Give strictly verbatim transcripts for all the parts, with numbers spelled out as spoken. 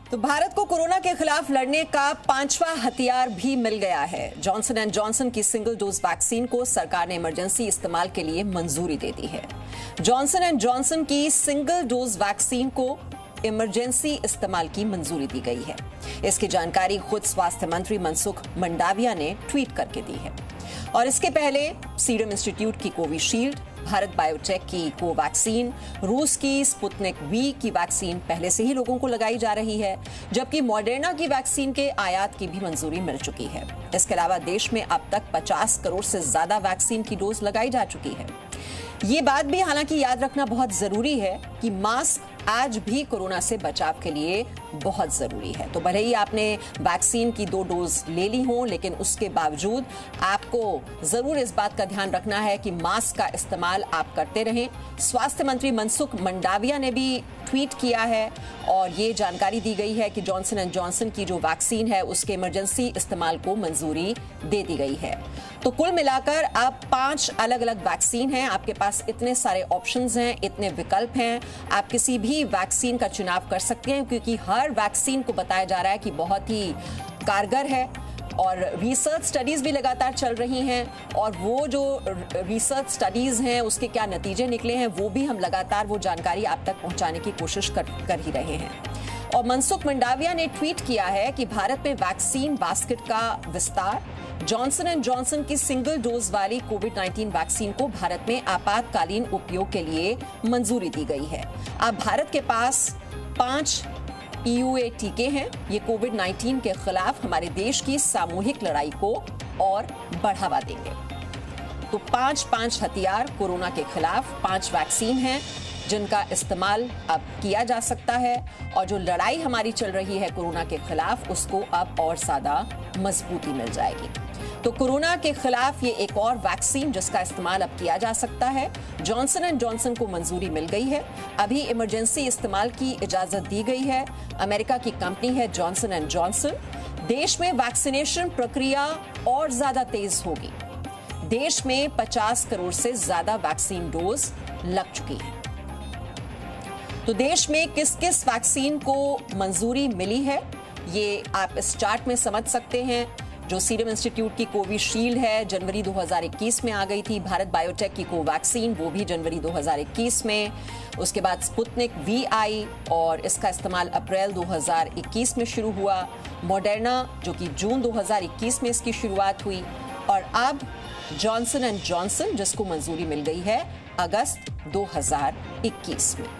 तो भारत को कोरोना के खिलाफ लड़ने का पांचवा हथियार भी मिल गया है। जॉनसन एंड जॉनसन की सिंगल डोज वैक्सीन को सरकार ने इमरजेंसी इस्तेमाल के लिए मंजूरी दे दी है। जॉनसन एंड जॉनसन की सिंगल डोज वैक्सीन को इमरजेंसी इस्तेमाल की मंजूरी दी गई है। इसकी जानकारी खुद स्वास्थ्य मंत्री मनसुख मंडाविया ने ट्वीट करके दी है। और इसके पहले सीरम इंस्टीट्यूट की कोविशील्ड, भारत बायोटेक की कोवैक्सीन, रूस की स्पुतनिक वी की वैक्सीन पहले से ही लोगों को लगाई जा रही है, जबकि मॉडर्ना की वैक्सीन के आयात की भी मंजूरी मिल चुकी है। इसके अलावा देश में अब तक पचास करोड़ से ज्यादा वैक्सीन की डोज लगाई जा चुकी है। ये बात भी हालांकि याद रखना बहुत जरूरी है कि मास्क आज भी कोरोना से बचाव के लिए बहुत जरूरी है। तो भले ही आपने वैक्सीन की दो डोज ले ली हो, लेकिन उसके बावजूद आपको जरूर इस बात का ध्यान रखना है कि मास्क का इस्तेमाल आप करते रहें। स्वास्थ्य मंत्री मनसुख मंडाविया ने भी ट्वीट किया है और ये जानकारी दी गई है कि जॉनसन एंड जॉनसन की जो वैक्सीन है उसके इमरजेंसी इस्तेमाल को मंजूरी दे दी गई है। तो कुल मिलाकर अब पांच अलग अलग वैक्सीन हैं। आपके पास इतने सारे ऑप्शंस हैं, इतने विकल्प हैं, आप किसी भी वैक्सीन का चुनाव कर सकते हैं, क्योंकि हर वैक्सीन को बताया जा रहा है कि बहुत ही कारगर है और रिसर्च स्टडीज भी लगातार चल रही हैं। और वो जो रिसर्च स्टडीज हैं उसके क्या नतीजे निकले हैं वो भी हम लगातार वो जानकारी आप तक पहुंचाने की कोशिश कर, कर ही रहे हैं। और मनसुख मंडाविया ने ट्वीट किया है कि भारत में वैक्सीन बास्केट का विस्तार, जॉनसन एंड जॉनसन की सिंगल डोज वाली कोविड नाइन्टीन वैक्सीन को भारत में आपातकालीन उपयोग के लिए मंजूरी दी गई है। अब भारत के पास पांच ई यू ए टीके हैं। ये कोविड नाइन्टीन के खिलाफ हमारे देश की सामूहिक लड़ाई को और बढ़ावा देंगे। तो पांच पांच हथियार कोरोना के खिलाफ, पांच वैक्सीन हैं जिनका इस्तेमाल अब किया जा सकता है और जो लड़ाई हमारी चल रही है कोरोना के खिलाफ उसको अब और ज्यादा मजबूती मिल जाएगी। तो कोरोना के खिलाफ ये एक और वैक्सीन जिसका इस्तेमाल अब किया जा सकता है। जॉनसन एंड जॉनसन को मंजूरी मिल गई है, अभी इमरजेंसी इस्तेमाल की इजाजत दी गई है। अमेरिका की कंपनी है जॉनसन एंड जॉनसन। देश में वैक्सीनेशन प्रक्रिया और ज्यादा तेज होगी। देश में पचास करोड़ से ज्यादा वैक्सीन डोज लग चुकी है। तो देश में किस किस वैक्सीन को मंजूरी मिली है ये आप इस चार्ट में समझ सकते हैं। जो सीरम इंस्टीट्यूट की कोविशील्ड है जनवरी दो हज़ार इक्कीस में आ गई थी। भारत बायोटेक की कोवैक्सीन वो भी जनवरी दो हज़ार इक्कीस में। उसके बाद स्पुतनिक वी आई और इसका इस्तेमाल अप्रैल दो हज़ार इक्कीस में शुरू हुआ। मॉडर्ना जो कि जून दो हज़ार इक्कीस में इसकी शुरुआत हुई। और अब जॉनसन एंड जॉनसन जिसको मंजूरी मिल गई है अगस्त दो हज़ार इक्कीस में।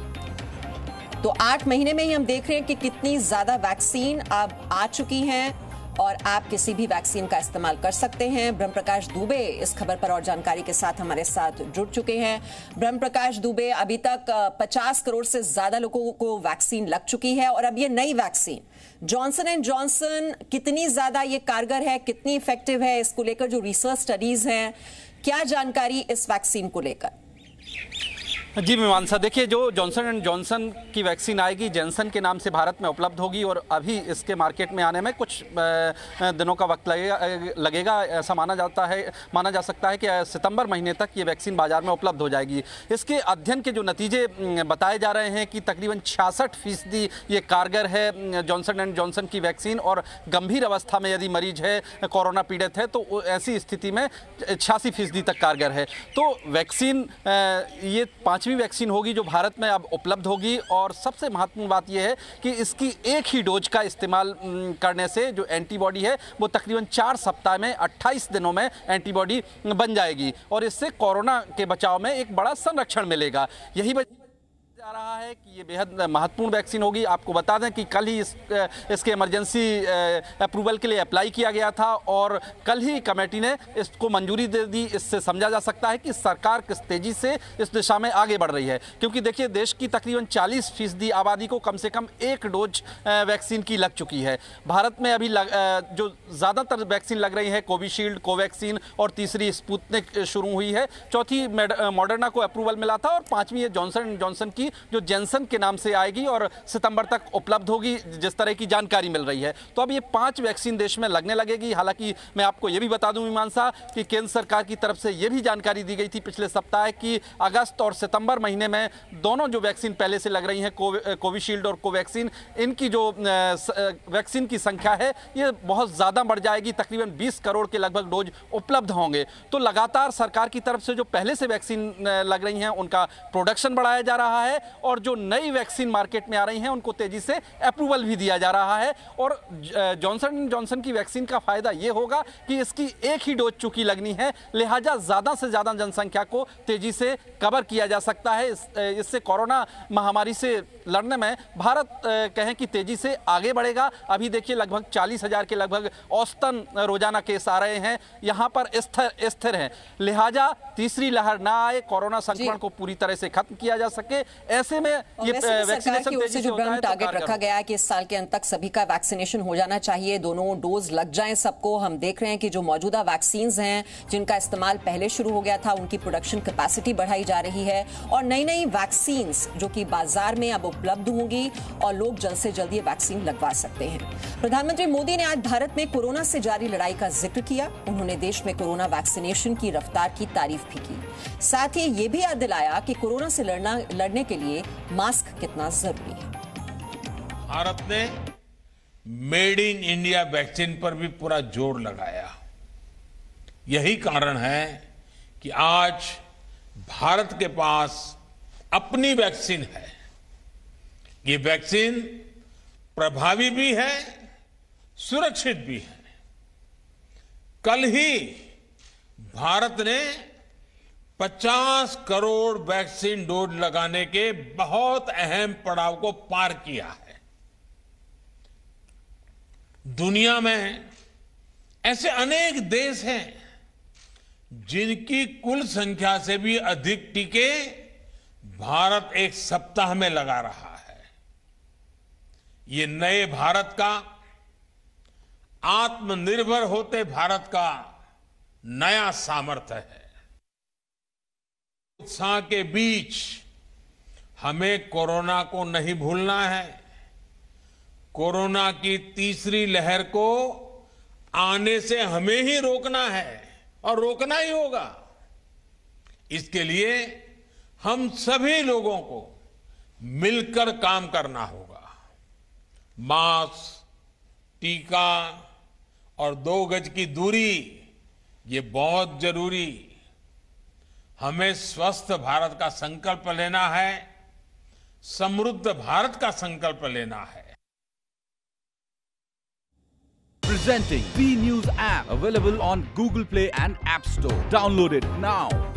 तो आठ महीने में ही हम देख रहे हैं कि कितनी ज्यादा वैक्सीन अब आ चुकी हैं और आप किसी भी वैक्सीन का इस्तेमाल कर सकते हैं। ब्रह्म प्रकाश दुबे इस खबर पर और जानकारी के साथ हमारे साथ जुड़ चुके हैं। ब्रह्म प्रकाश दुबे, अभी तक पचास करोड़ से ज्यादा लोगों को वैक्सीन लग चुकी है और अब ये नई वैक्सीन जॉनसन एंड जॉनसन कितनी ज्यादा ये कारगर है, कितनी इफेक्टिव है, इसको लेकर जो रिसर्च स्टडीज हैं, क्या जानकारी इस वैक्सीन को लेकर? जी मीमांसा, देखिए जो जॉनसन एंड जॉनसन की वैक्सीन आएगी जैनसन के नाम से भारत में उपलब्ध होगी और अभी इसके मार्केट में आने में कुछ दिनों का वक्त लगेगा लगेगा ऐसा माना जाता है माना जा सकता है कि सितंबर महीने तक ये वैक्सीन बाजार में उपलब्ध हो जाएगी। इसके अध्ययन के जो नतीजे बताए जा रहे हैं कि तकरीबन छियासठ फीसदी ये कारगर है जॉनसन एंड जॉनसन की वैक्सीन और गंभीर अवस्था में यदि मरीज है, कोरोना पीड़ित है, तो ऐसी स्थिति में छियासी फीसदी तक कारगर है। तो वैक्सीन ये पाँच वैक्सीन होगी जो भारत में अब उपलब्ध होगी और सबसे महत्वपूर्ण बात यह है कि इसकी एक ही डोज का इस्तेमाल करने से जो एंटीबॉडी है वो तकरीबन चार सप्ताह में अट्ठाईस दिनों में एंटीबॉडी बन जाएगी और इससे कोरोना के बचाव में एक बड़ा संरक्षण मिलेगा। यही जा रहा है कि ये बेहद महत्वपूर्ण वैक्सीन होगी। आपको बता दें कि कल ही इस, इसके इमरजेंसी अप्रूवल के लिए अप्लाई किया गया था और कल ही कमेटी ने इसको मंजूरी दे दी। इससे समझा जा सकता है कि सरकार किस तेजी से इस दिशा में आगे बढ़ रही है, क्योंकि देखिए देश की तकरीबन चालीस फीसदी आबादी को कम से कम एक डोज वैक्सीन की लग चुकी है। भारत में अभी लग, जो ज़्यादातर वैक्सीन लग रही है कोविशील्ड, कोवैक्सीन और तीसरी स्पुतनिक शुरू हुई है। चौथी मॉडर्ना को अप्रूवल मिला था और पाँचवीं जॉनसन एंड जॉनसन की जो जॉनसन के नाम से आएगी और सितंबर तक उपलब्ध होगी, जिस तरह की जानकारी मिल रही है। तो अब ये पांच वैक्सीन देश में लगने लगेगी। हालांकि मैं आपको ये भी बता दूं मीमांसा कि केंद्र सरकार की तरफ से ये भी जानकारी दी गई थी पिछले सप्ताह कि अगस्त और सितंबर महीने में दोनों जो वैक्सीन पहले से लग रही हैं, कोविशील्ड और कोवैक्सीन, इनकी जो वैक्सीन की संख्या है ये बहुत ज़्यादा बढ़ जाएगी। तकरीबन बीस करोड़ के लगभग डोज उपलब्ध होंगे। तो लगातार सरकार की तरफ से जो पहले से वैक्सीन लग रही हैं उनका प्रोडक्शन बढ़ाया जा रहा है और जो नई वैक्सीन मार्केट में आ रही हैं उनको तेजी से अप्रूवल भी दिया जा रहा है। और जॉनसन एंड जॉनसन की वैक्सीन का फायदा ये होगा कि इसकी एक ही डोज चूंकि लगनी है, लिहाजा ज़्यादा से ज़्यादा जनसंख्या को तेजी से कवर किया जा सकता है। इस, इससे कोरोना महामारी से लड़ने में भारत कहें कि तेजी से आगे बढ़ेगा। अभी देखिए लगभग चालीस हजार के लगभग औसतन रोजाना केस आ रहे हैं, यहाँ पर स्थिर स्थिर हैं। लिहाजा तीसरी लहर ना आए, कोरोना संक्रमण को पूरी तरह से खत्म किया जा सके, ऐसे में ये वैक्सीनेशन तेजी से होता है। टारगेट रखा गया है कि इस साल के अंत तक सभी का वैक्सीनेशन हो जाना चाहिए, दोनों डोज लग जाएं सबको। हम देख रहे हैं कि जो मौजूदा वैक्सीन हैं जिनका इस्तेमाल पहले शुरू हो गया था उनकी प्रोडक्शन कैपेसिटी बढ़ाई जा रही है और नई नई वैक्सीन जो कि बाजार में अब उपलब्ध होंगी और लोग जल्द से जल्द ये वैक्सीन लगवा सकते हैं। प्रधानमंत्री मोदी ने आज भारत में कोरोना से जारी लड़ाई का जिक्र किया। उन्होंने देश में कोरोना वैक्सीनेशन की रफ्तार की तारीफ भी की, साथ ही ये भी याद दिलाया कि कोरोना से लड़ना लड़ने के लिए मास्क कितना जरूरी है। भारत ने मेड इन इंडिया वैक्सीन पर भी पूरा जोर लगाया। यही कारण है कि आज भारत के पास अपनी वैक्सीन है। ये वैक्सीन प्रभावी भी है, सुरक्षित भी है। कल ही भारत ने पचास करोड़ वैक्सीन डोज लगाने के बहुत अहम पड़ाव को पार किया है। दुनिया में ऐसे अनेक देश हैं जिनकी कुल संख्या से भी अधिक टीके भारत एक सप्ताह में लगा रहा है। ये नए भारत का, आत्मनिर्भर होते भारत का नया सामर्थ्य है। उत्साह के बीच हमें कोरोना को नहीं भूलना है। कोरोना की तीसरी लहर को आने से हमें ही रोकना है और रोकना ही होगा। इसके लिए हम सभी लोगों को मिलकर काम करना होगा। मास्क, टीका और दो गज की दूरी ये बहुत जरूरी। हमें स्वस्थ भारत का संकल्प लेना है, समृद्ध भारत का संकल्प लेना है। Presenting B News app, available on Google Play and App Store. Download it now.